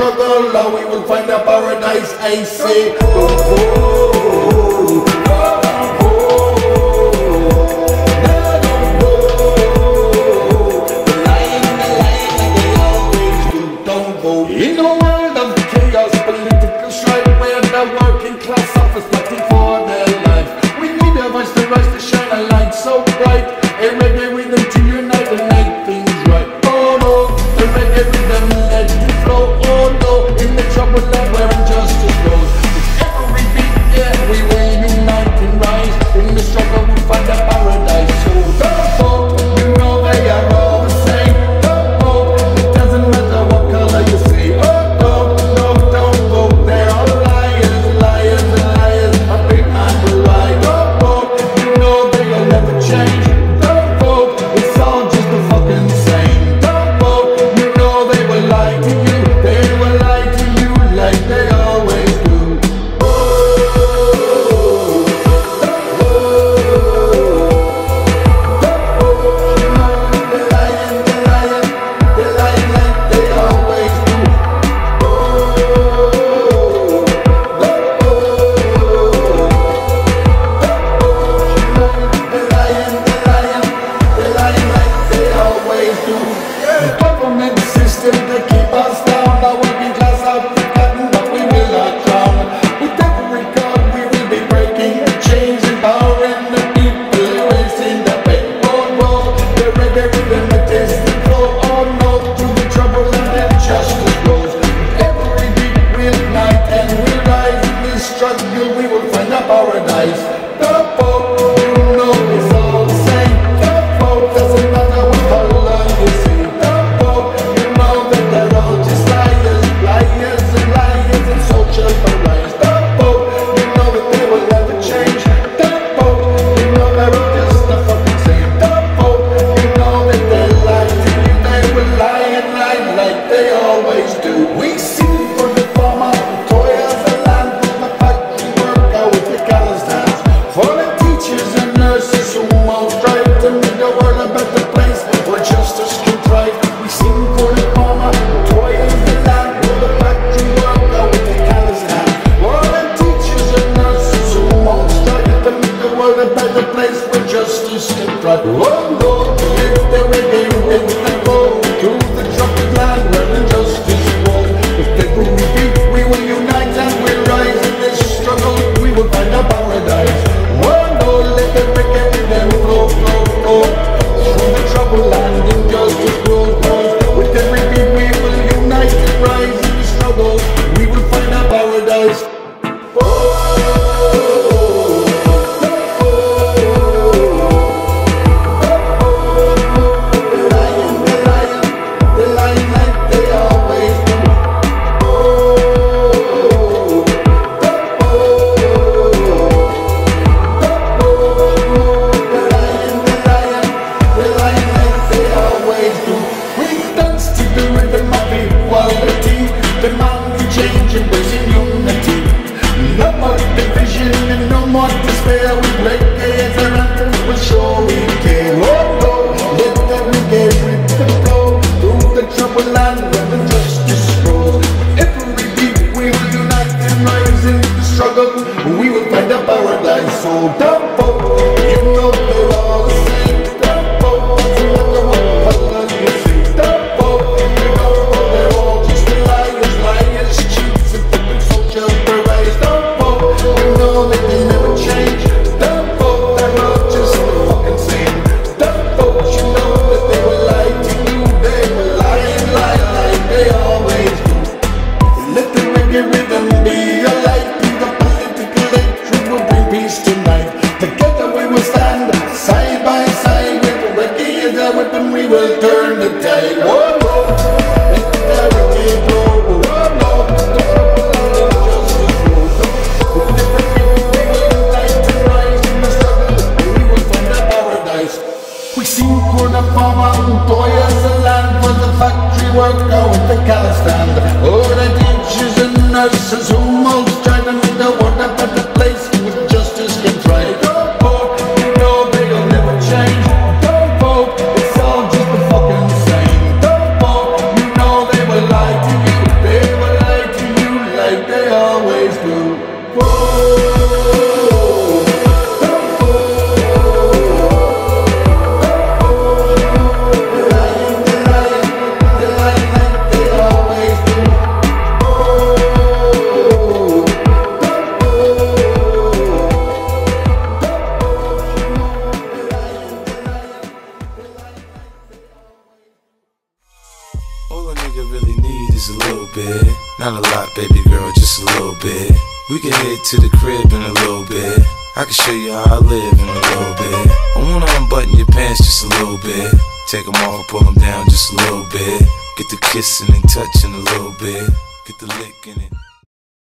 struggle, now we will find a paradise. I say, in a world of chaos, political strife, where the working class suffers fighting for their life, we need a voice to rise to shine a light so bright, a reggae rhythm to unite and make things right. Oh no, the reggae rhythm let it flow. Oh no, in the troubled land where injustice grows, with every beat, yeah, we will unite and rise. In the struggle we'll find a paradise. So don't vote, you know they are all the same. Don't vote, it doesn't matter what color you see. We will find a paradise. Don't vote, you know it's all the same. Don't vote, doesn't matter what color you see. Don't vote, you know that they're all just liars, liars and liars and social lies. Don't vote, you know that they will never change. Don't vote, you know they're all just the fucking same. Don't vote, you know that they lie to you. They will lie and lie like they always do. We sing for the farmer, toils and land, for the factory worker with the calloused hands, for the teachers and nurses who all strive to make the world a better place where justice can thrive. We sing for the farmer, toils and land, for the factory worker with the calloused hands, for the teachers and nurses who all strive to make the world a better place where justice can thrive. Oh no, live the reggae, live the go to the tropic land where injustice grows. With every beat we will unite and we'll rise. In this struggle we will find a paradise. Oh no, let the reggae rhythm flow, flow, flow. Through the troubled land injustice grows. With every beat we will unite and rise. In this struggle we will find a paradise. Demanding change, embracing unity. No more division and no more despair. With reggae as our anthem, we'll show we care. Oh no, let the reggae rhythm flow through the troubled land where injustice grows. With every beat we will unite and rise in the struggle. We will find a paradise. So don't vote, you know they're all the same. Don't vote, doesn't matter what color you see. Don't vote, you know they're all just liars, liars, cheats and fucking social parades. Don't vote, you know that they never change. Don't vote, they're all just the fucking same. Don't vote, you know that they will lie to you. They will lie and lie like they always do. Let the reggae rhythm be a light to the political hatred will bring peace tonight. Together we will stand side by side. With the reggae as our weapon we will turn the tide. Whoa, whoa, let the reggae go. We sing for the farmer who toils the land, for the factory worker with the calloused hand, for the teachers and nurses who all strive to make the world a better place where justice can thrive. Don't vote, you know they'll never change. Don't vote, it's all just the fucking same. Don't vote, you know they will lie to you. They will lie. All a nigga really need is a little bit. Not a lot, baby girl, just a little bit. We can head to the crib in a little bit. I can show you how I live in a little bit. I wanna unbutton your pants just a little bit. Take them off, pull them down just a little bit. Get the kissing and touching a little bit. Get the licking it.